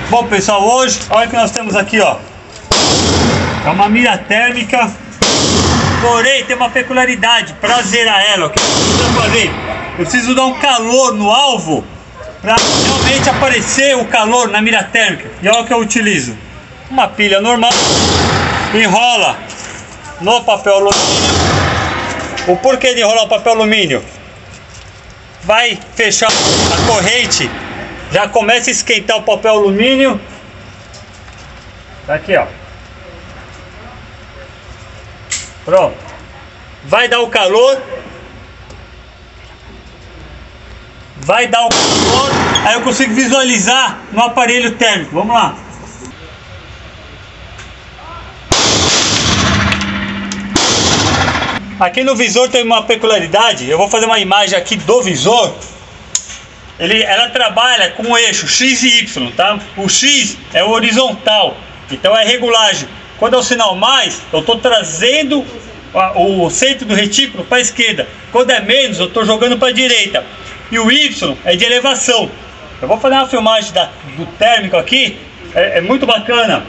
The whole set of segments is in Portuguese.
Bom pessoal, hoje, olha o que nós temos aqui, ó. É uma mira térmica. Porém, tem uma peculiaridade para zerar ela. O que eu preciso fazer? Eu preciso dar um calor no alvo para realmente aparecer o calor na mira térmica. E olha o que eu utilizo. Uma pilha normal. Enrola no papel alumínio. O porquê de enrolar o papel alumínio? Vai fechar a corrente. Já começa a esquentar o papel alumínio. Tá aqui, ó. Pronto. Vai dar o calor. Vai dar o calor. Aí eu consigo visualizar no aparelho térmico. Vamos lá. Aqui no visor tem uma peculiaridade. Eu vou fazer uma imagem aqui do visor. Ela trabalha com o eixo X e Y, tá? O X é o horizontal, então é regulagem. Quando é o sinal mais, eu estou trazendo o centro do retículo para a esquerda. Quando é menos, eu estou jogando para a direita. E o Y é de elevação. Eu vou fazer uma filmagem do térmico aqui, é muito bacana.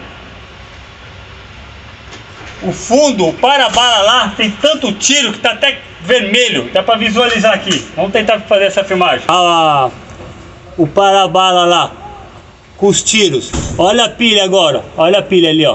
O fundo, o para-bala lá, tem tanto tiro que está até vermelho. Dá para visualizar aqui. Vamos tentar fazer essa filmagem. Ah, o para-bala lá, com os tiros. Olha a pilha agora. Olha a pilha ali, ó.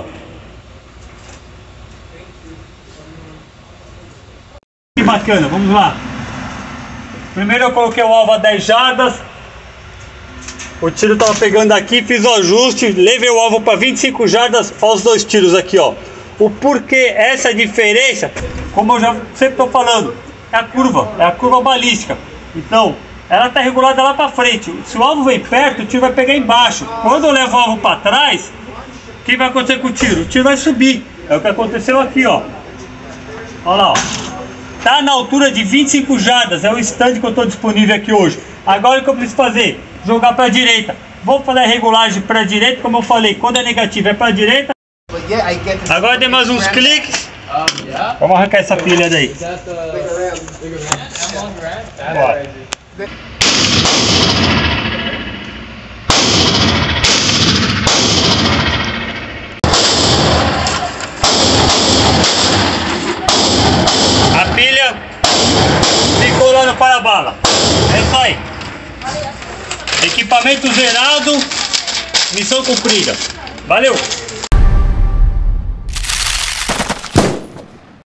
Que bacana, vamos lá. Primeiro eu coloquei o alvo a 10 jardas. O tiro estava pegando aqui, fiz o ajuste, levei o alvo para 25 jardas aos dois tiros aqui, ó. O porquê essa diferença, como eu já sempre estou falando, é a curva balística. Então, ela está regulada lá para frente. Se o alvo vem perto, o tiro vai pegar embaixo. Quando eu levo o alvo para trás, o que vai acontecer com o tiro? O tiro vai subir. É o que aconteceu aqui, ó. Olha lá, ó. Tá na altura de 25 jardas, é o stand que eu estou disponível aqui hoje. Agora o que eu preciso fazer? Jogar para a direita. Vou fazer a regulagem para a direita, como eu falei, quando é negativo é para a direita. Agora tem mais uns cliques. Vamos arrancar essa pilha daí. Bora. A pilha ficou lá no para-bala. É isso aí. Equipamento zerado. Missão cumprida. Valeu!